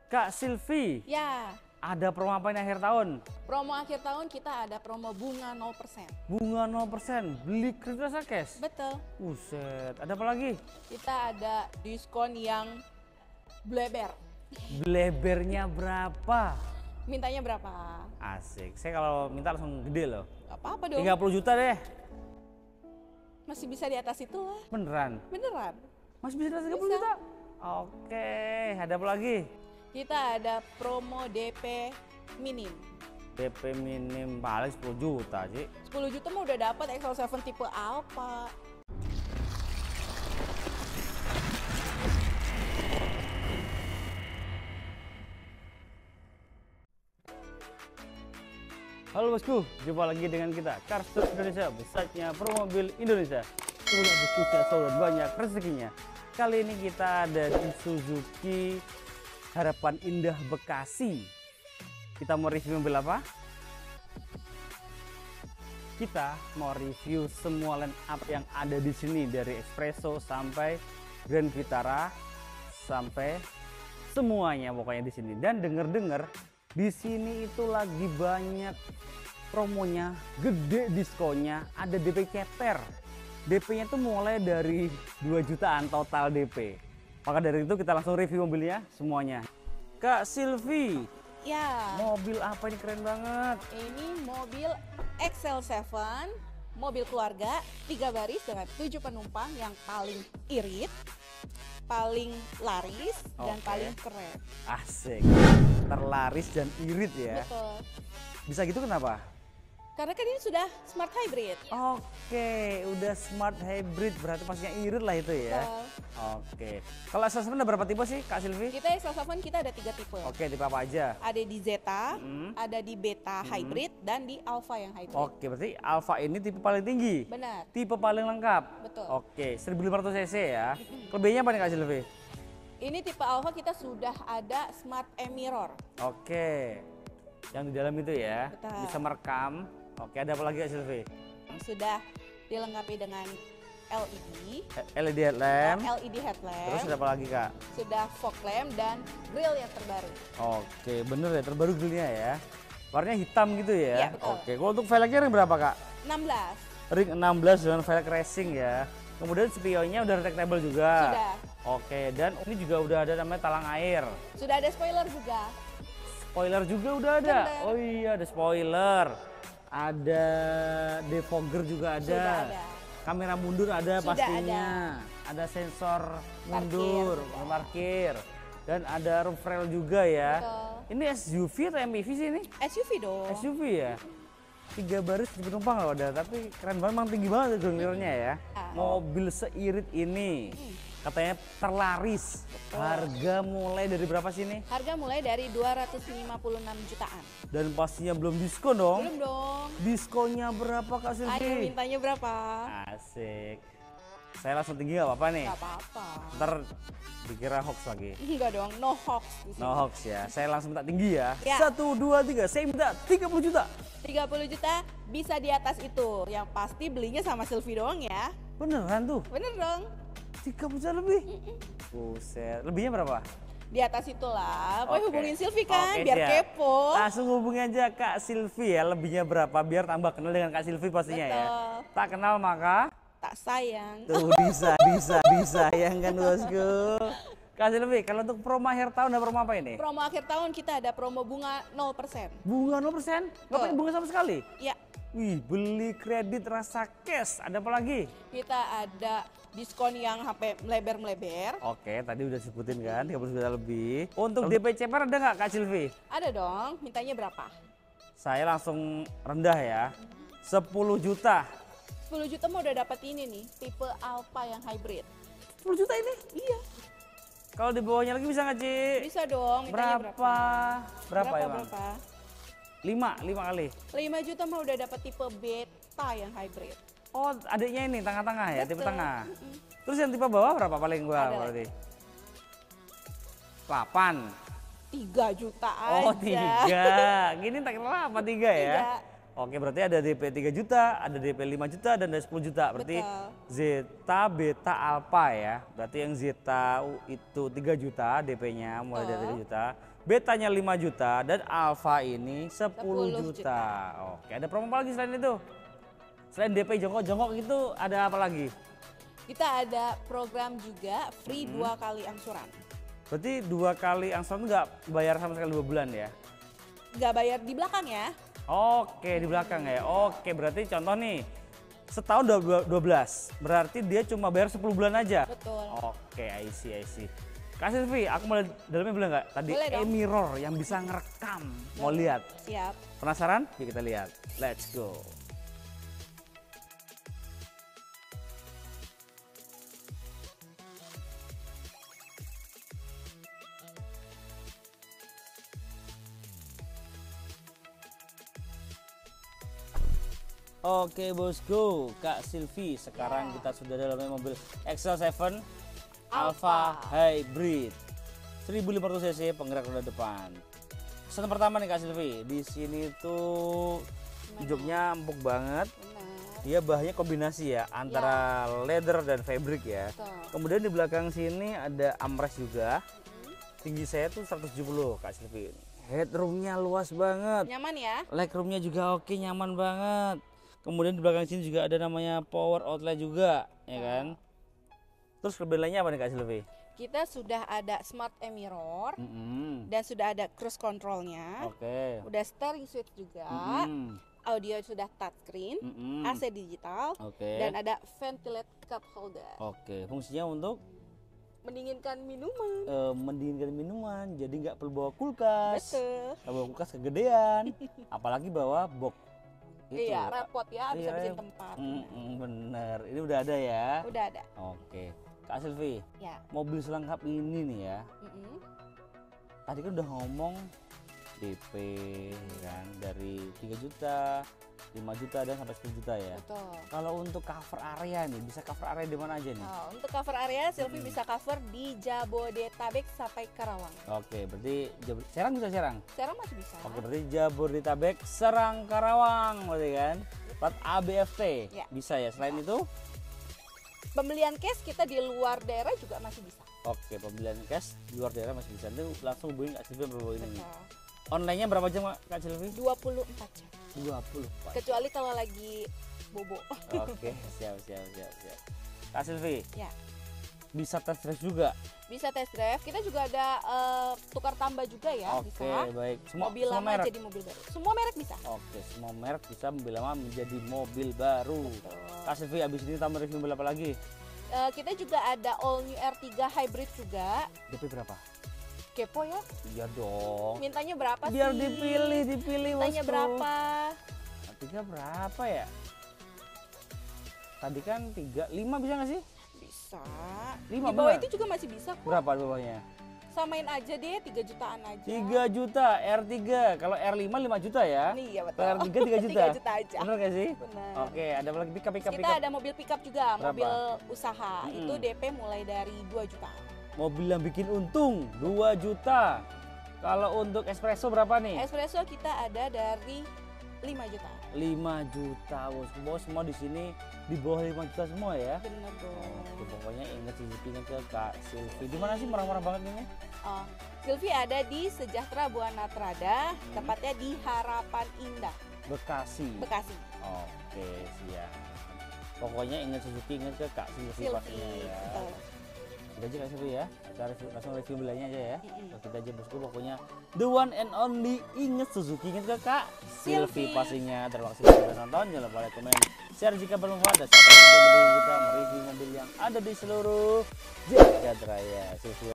Kak Silvi, Ya, ada promo apa ini akhir tahun? promo akhir tahun kita ada promo bunga 0%. Bunga 0%, beli kredit rasa cash. Betul. Buset, ada apa lagi? Kita ada diskon yang bleber. Blebernya berapa? Mintanya berapa? Asik, saya kalau minta langsung gede loh. Gak apa-apa dong. 30 juta deh. Masih bisa di atas itu lah. Beneran? Beneran. Masih bisa 30 Bisa. juta? Oke, ada apa lagi? Kita ada promo DP minim. DP minim paling 10 juta sih. 10 juta mah udah dapat Excel 7 tipe Alpha. Halo bosku, jumpa lagi dengan kita Car Store Indonesia, besarnya pro mobil Indonesia. Semoga bosku selalu banyak rezekinya. Kali ini kita ada di Suzuki Harapan Indah Bekasi. Kita mau review mobil apa? Kita mau review semua line up yang ada di sini, dari Espresso sampai Grand Vitara sampai semuanya pokoknya di sini. Dan dengar-dengar di sini itu lagi banyak promonya, gede diskonnya, ada DP ceper. DP-nya itu mulai dari 2 jutaan total DP. Maka dari itu kita langsung review mobilnya semuanya. Kak Silvi, Ya, mobil apa ini, keren banget. ini mobil XL7, mobil keluarga, 3 baris dengan 7 penumpang yang paling irit, paling laris, dan Oke. paling keren. Asik, terlaris dan irit ya. Betul. Bisa gitu kenapa? Karena kan ini sudah smart hybrid. Oke, udah smart hybrid, berarti pastinya irit lah itu ya. Betul. Oke, kalau XL7 ada berapa tipe sih Kak Silvi? Kita XL7 kita ada 3 tipe. Oke, tipe apa aja? Ada di Zeta, Hmm. ada di Beta hybrid, dan di Alpha yang hybrid. Oke, berarti Alfa ini tipe paling tinggi. Benar. Tipe paling lengkap. Betul. Oke, 1500 cc ya. Kelebihannya apa nih Kak Silvi? Ini tipe Alpha kita sudah ada Smart Mirror. Oke, yang di dalam itu ya. Betul. Bisa merekam. Oke, ada apa lagi Kak Silvi? Sudah dilengkapi dengan LED, LED headlamp. LED headlamp, Terus ada apa lagi Kak? sudah fog lamp dan grill yang terbaru. Oke, bener ya, terbaru grillnya ya. Warnanya hitam gitu ya. Iya, betul. Oke, kalau untuk velgnya ring berapa Kak? 16. Ring 16 dengan velg racing ya. Kemudian spionnya udah retractable juga. Sudah. Oke, dan ini juga udah ada namanya talang air. Sudah ada spoiler juga. Spoiler juga udah ada. Bener. Oh iya, ada spoiler. Ada defogger juga ada. Sudah ada. Kamera mundur ada Sudah pastinya. Ada sensor mundur, Parkir. parkir. Dan ada roof rail juga ya. Betul. Ini SUV atau MPV sih ini? SUV dong. SUV ya. 3 baris di penumpang loh ada, tapi keren banget, memang tinggi banget ground ya. Ah. Mobil seirit ini katanya terlaris. Harga mulai dari berapa sih ini? Harga mulai dari 256 jutaan. Dan pastinya belum diskon dong. Belum dong. Diskonnya berapa Kak Ayo Silvi? mintanya berapa? Asik. Saya langsung tinggi gak apa-apa nih. Gak apa-apa. Ntar dikira hoax lagi. Enggak dong, no hoax di sini. No hoax ya. Saya langsung minta tinggi ya. Ya. 1, 2, 3. Saya minta 30 juta. 30 juta bisa di atas itu. Yang pasti belinya sama Silvi doang ya. Beneran tuh. Bener dong. 30 juta lebih. Buset. Lebihnya berapa? Di atas itulah. Pokoknya Oke. hubungin Silvi kan Oke, biar siap. kepo. Langsung hubungi aja Kak Silvi ya. Lebihnya berapa biar tambah kenal dengan Kak Silvi pastinya ya. Betul. Tak kenal maka Tak sayang. tuh disayangkan bosku. Kak Silvi, kalau untuk promo akhir tahun ada promo apa ini? Promo akhir tahun kita ada promo bunga 0%. Bunga 0%? Nggak pakai bunga sama sekali? Ya, Wih, beli kredit rasa cash. Ada apa lagi? kita ada diskon yang HP melebar-melebar. Oke, tadi udah sebutin kan, 30 juta lebih. Untuk DP ceper ada nggak Kak Silvi? Ada dong, mintanya berapa? Saya langsung rendah ya. 10 juta. 10 juta mau udah dapat ini nih, tipe Alpha yang hybrid. 10 juta ini? Iya, Kalau di bawahnya lagi bisa nggak, Ci? bisa dong. Mintanya Berapa? Berapa emang? Berapa? 5 kali. 5 juta mah udah dapat tipe Beta yang hybrid. Oh, adiknya ini tengah-tengah ya, tipe Betul. tengah. Terus yang tipe bawah berapa paling gua Ada berarti? 8. 3 juta aja. Oh, 3. Gini tak kira apa 3 ya? Tiga. Oke, berarti ada DP 3 juta, ada DP 5 juta, dan ada 10 juta. Berarti Betul. Zeta, Beta, Alpha ya. Berarti yang Zeta itu 3 juta DP-nya mulai dari 3 juta. Betanya 5 juta dan Alpha ini 10 juta. Oke, ada promo apa lagi selain itu? Selain DP jongkok-jongkok itu ada apa lagi? Kita ada program juga free 2 kali angsuran. Berarti 2 kali angsuran nggak bayar sama sekali 2 bulan ya? Nggak bayar di belakang ya. Oke, di belakang ya. Oke, berarti contoh nih, setahun 12, berarti dia cuma bayar 10 bulan aja. Betul. Oke, I see. Kak Silvi, aku mau dalamnya boleh nggak? Tadi Boleh dong. e-mirror yang bisa ngerekam. Mau lihat? Siap. Penasaran? Yuk kita lihat. Let's go. Oke bosku, Kak Silvi, sekarang kita sudah dalamnya mobil Excel 7 Alpha Hybrid 1500 cc penggerak roda depan. Pesan pertama nih Kak Silvi, di sini tuh joknya empuk banget. Benar. Dia bahannya kombinasi ya antara leather dan fabric ya. Betul. Kemudian di belakang sini ada armrest juga. Tinggi saya tuh 170 Kak Silvi. Headroomnya luas banget. Nyaman ya? Legroomnya juga oke, nyaman banget. Kemudian di belakang sini juga ada namanya power outlet juga, ya kan? Terus kelebihan lainnya apa nih Kak Silvi? Kita sudah ada smart e-mirror Mm-mm. dan sudah ada cruise controlnya. Oke. Udah steering switch juga. Mm-mm. Audio sudah touchscreen, Mm-mm. AC digital, Oke. dan ada ventilate cup holder. Oke, fungsinya untuk Mendinginkan minuman. mendinginkan minuman, jadi nggak perlu bawa kulkas. Betul. Kalau bawa kulkas kegedean, apalagi bawa box. Itu. Iya, repot ya, Iya, bisa bersihin tempat. Bener, ini udah ada ya. Udah ada. Oke, Kak Silvi, Ya. mobil selengkap ini nih ya. Mm-mm. Tadi kan udah ngomong DP kan dari 3 juta, 5 juta dan sampai 10 juta ya. Betul. Kalau untuk cover area nih, bisa cover area di mana aja nih? Nah, untuk cover area, Silvi bisa cover di Jabodetabek sampai Karawang. Oke, berarti Serang bisa Serang? Serang masih bisa. Oke, berarti Jabodetabek, Serang, Karawang berarti kan? Plat ABFT Ya. bisa ya. Selain itu? Pembelian cash kita di luar daerah juga masih bisa. Oke, pembelian cash di luar daerah masih bisa. Itu langsung hubungin Kak Silvi berapa ini nih. Betul. Online-nya berapa jam Kak Silvi? 24 jam. 20. Kecuali kalau lagi bobo. Oke, siap. Kak Silvi, Ya. bisa test drive juga? Bisa test drive. Kita juga ada tukar tambah juga ya. Oke, Bisa. baik. Mobil semua lama merek? jadi mobil baru. Semua merek bisa. Oke, semua merek bisa mobil lama menjadi mobil baru. Betul. Kak Silvi, abis ini tambah review mobil apa lagi? Kita juga ada all new R3 hybrid juga. DP berapa? Kepo ya? Iya dong. Mintanya berapa Biar sih? dipilih Mintanya bosku. berapa? Tiga berapa ya? Tadi kan 3, 5 bisa nggak sih? Bisa. 5 Di bawah bener? itu juga masih bisa kok. Berapa di bawahnya? Samain aja deh 3 jutaan aja. 3 juta R3. Kalau R5 5 juta ya? Nih ya betul. Kalau R3 3 juta? 3 juta aja. Bener nggak sih? Benar. Oke, ada apa lagi? Pickup. Kita ada mobil pickup juga, Berapa? mobil usaha. Mm-mm. Itu DP mulai dari 2 juta. Mobil yang bikin untung 2 juta. Kalau untuk espresso berapa nih? Espresso kita ada dari 5 juta. 5 juta bos, semua di sini di bawah 5 juta semua ya. Bener dong. Oke, pokoknya inget cicipinnya ke Kak Silvi. Di mana sih murah-murah banget ini? Oh, Silvi ada di Sejahtera Buana Trada, tepatnya di Harapan Indah, Bekasi. Bekasi. Oke, siap. Pokoknya inget Suzuki, inget ke Kak Silvi Silvi. pastinya ya. Betul. Kita aja Kak Silvi ya. Kita langsung review belinya aja ya. Mm-mm. Kita aja bosku, pokoknya the one and only inget Suzuki, inget ke Kak Silvi Silvi. pastinya. Terima kasih sudah nonton. Jangan lupa like, komen, share jika bermanfaat. Dan sampai jumpa kita mereview mobil yang ada di seluruh jagat raya. Silvi.